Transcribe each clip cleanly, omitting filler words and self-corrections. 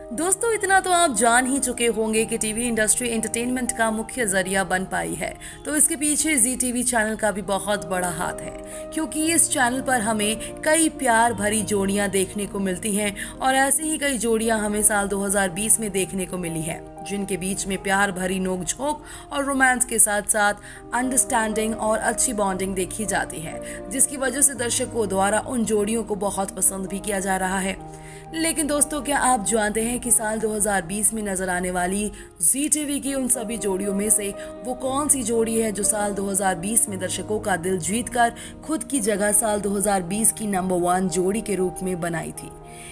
दोस्तों, इतना तो आप जान ही चुके होंगे कि टीवी इंडस्ट्री एंटरटेनमेंट का मुख्य जरिया बन पाई है, तो इसके पीछे जी टीवी चैनल का भी बहुत बड़ा हाथ है, क्योंकि इस चैनल पर हमें कई प्यार भरी जोड़ियां देखने को मिलती हैं और ऐसी ही कई जोड़ियां हमें साल 2020 में देखने को मिली है, जिनके बीच में प्यार भरी नोकझोंक और रोमांस के साथ साथ अंडरस्टैंडिंग और अच्छी बॉन्डिंग देखी जाती है, जिसकी वजह से दर्शकों द्वारा उन जोड़ियों को बहुत पसंद भी किया जा रहा है। लेकिन दोस्तों, क्या आप जानते हैं कि साल 2020 में नजर आने वाली जी टीवी की उन सभी जोड़ियों में से वो कौन सी जोड़ी है जो साल 2020 में दर्शकों का दिल जीतकर खुद की जगह साल 2020 की नंबर 1 जोड़ी के रूप में बनाई थी?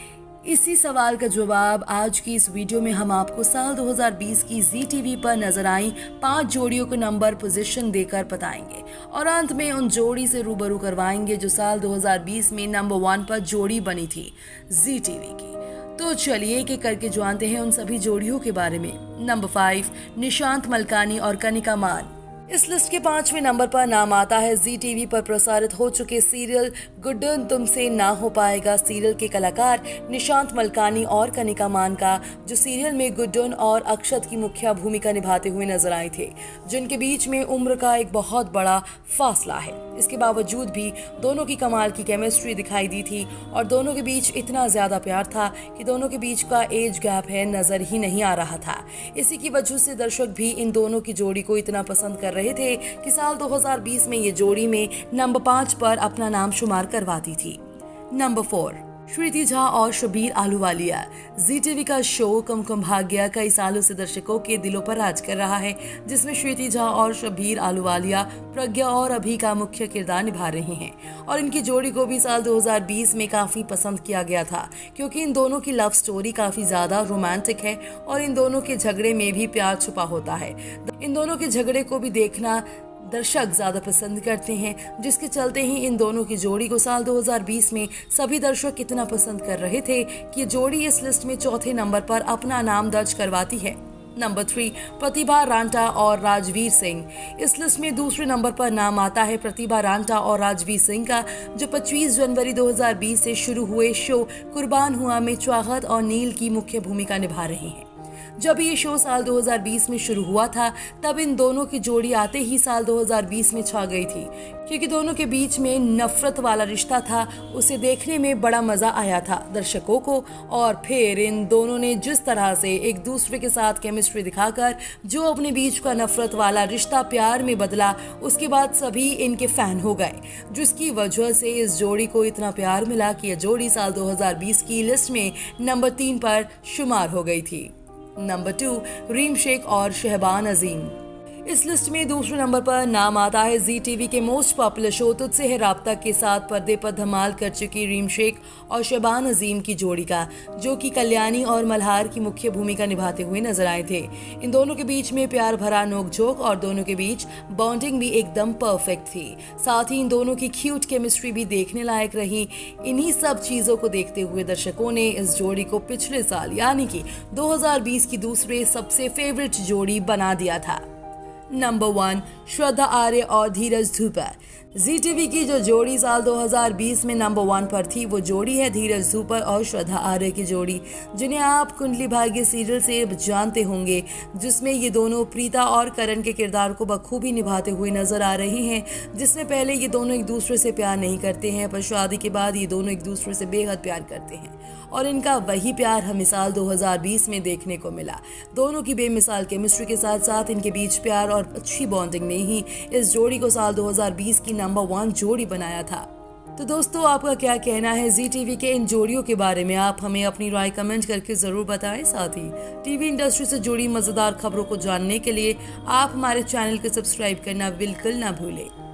इसी सवाल का जवाब आज की इस वीडियो में हम आपको साल 2020 की जी टीवी पर नजर आई 5 जोड़ियों को नंबर पोजीशन देकर बताएंगे और अंत में उन जोड़ी से रूबरू करवाएंगे जो साल 2020 में नंबर 1 पर जोड़ी बनी थी जी टीवी की। तो चलिए एक एक करके जानते हैं उन सभी जोड़ियों के बारे में। नंबर 5, निशांत मलकानी और कनिका मान। इस लिस्ट के 5वें नंबर पर नाम आता है जी टीवी पर प्रसारित हो चुके सीरियल गुड्डन तुमसे ना हो पाएगा सीरियल के कलाकार निशांत मलकानी और कनिका मान का, जो सीरियल में गुड्डन और अक्षत की मुख्य भूमिका निभाते हुए नजर आए थे, जिनके बीच में उम्र का एक बहुत बड़ा फासला है। इसके बावजूद भी दोनों की कमाल की केमिस्ट्री दिखाई दी थी और दोनों के बीच इतना ज्यादा प्यार था कि दोनों के बीच का एज गैप है नजर ही नहीं आ रहा था। इसी की वजह से दर्शक भी इन दोनों की जोड़ी को इतना पसंद कर रहे थे कि साल 2020 में ये जोड़ी में नंबर 5 पर अपना नाम शुमार करवाती थी। नंबर 4, श्रुति झा और शब्बीर आहलूवालिया। जी टीवी का शो कुमकुम भाग्य कई सालों से दर्शकों के दिलों पर राज कर रहा है, जिसमें श्रुति झा और शब्बीर आहलूवालिया प्रज्ञा और अभी का मुख्य किरदार निभा रहे हैं और इनकी जोड़ी को भी साल 2020 में काफी पसंद किया गया था, क्योंकि इन दोनों की लव स्टोरी काफी ज्यादा रोमांटिक है और इन दोनों के झगड़े में भी प्यार छुपा होता है। इन दोनों के झगड़े को भी देखना दर्शक ज्यादा पसंद करते हैं, जिसके चलते ही इन दोनों की जोड़ी को साल 2020 में सभी दर्शक इतना पसंद कर रहे थे कि ये जोड़ी इस लिस्ट में 4थे नंबर पर अपना नाम दर्ज करवाती है। नंबर 3, प्रतिभा रांटा और राजवीर सिंह। इस लिस्ट में दूसरे नंबर पर नाम आता है प्रतिभा रांटा और राजवीर सिंह का, जो 25 जनवरी 2020 से शुरू हुए शो कुर्बान हुआ में चाहत और नील की मुख्य भूमिका निभा रहे हैं। जब ये शो साल 2020 में शुरू हुआ था, तब इन दोनों की जोड़ी आते ही साल 2020 में छा गई थी, क्योंकि दोनों के बीच में नफरत वाला रिश्ता था। उसे देखने में बड़ा मजा आया था दर्शकों को, और फिर इन दोनों ने जिस तरह से एक दूसरे के साथ केमिस्ट्री दिखाकर जो अपने बीच का नफरत वाला रिश्ता प्यार में बदला, उसके बाद सभी इनके फैन हो गए, जिसकी वजह से इस जोड़ी को इतना प्यार मिला कि यह जोड़ी साल 2020 की लिस्ट में नंबर 3 पर शुमार हो गई थी। नंबर 2, रीम शेख और शहबान अजीम। इस लिस्ट में दूसरे नंबर पर नाम आता है जी टीवी के most popular show Tujhse Hai राब्ता के साथ पर्दे पर धमाल कर चुकी रीम शेख और शहबान अजीम की जोड़ी का, जो कि कल्याणी और मल्हार की मुख्य भूमिका निभाते हुए नजर आए थे। इन दोनों के बीच में प्यार भरा नोकझोंक और दोनों के बीच बॉन्डिंग भी एकदम परफेक्ट थी। साथ ही इन दोनों की क्यूट केमिस्ट्री भी देखने लायक रही। इन्हीं सब चीजों को देखते हुए दर्शकों ने इस जोड़ी को पिछले साल यानी कि 2020 की दूसरे सबसे फेवरेट जोड़ी बना दिया था। नंबर 1, श्रद्धा आर्य और धीरज धूपर। जी टीवी की जो जोड़ी साल 2020 में नंबर 1 पर थी, वो जोड़ी है धीरज धूपर और श्रद्धा आर्य की जोड़ी, जिन्हें आप कुंडली भाग्य सीरियल से जानते होंगे, जिसमें ये दोनों प्रीता और करण के किरदार को बखूबी निभाते हुए नजर आ रहे हैं। जिसमें पहले ये दोनों एक दूसरे से प्यार नहीं करते हैं, पर शादी के बाद ये दोनों एक दूसरे से बेहद प्यार करते हैं और इनका वही प्यार हमें साल 2020 में देखने को मिला। दोनों की बेमिसाल केमिस्ट्री के साथ साथ इनके बीच प्यार और अच्छी बॉन्डिंग ने ही इस जोड़ी को साल 2020 की नंबर 1 जोड़ी बनाया था। तो दोस्तों, आपका क्या कहना है जी टीवी के इन जोड़ियों के बारे में? आप हमें अपनी राय कमेंट करके जरूर बताएं। साथ ही टीवी इंडस्ट्री से जुड़ी मजेदार खबरों को जानने के लिए आप हमारे चैनल को सब्सक्राइब करना बिल्कुल ना भूलें।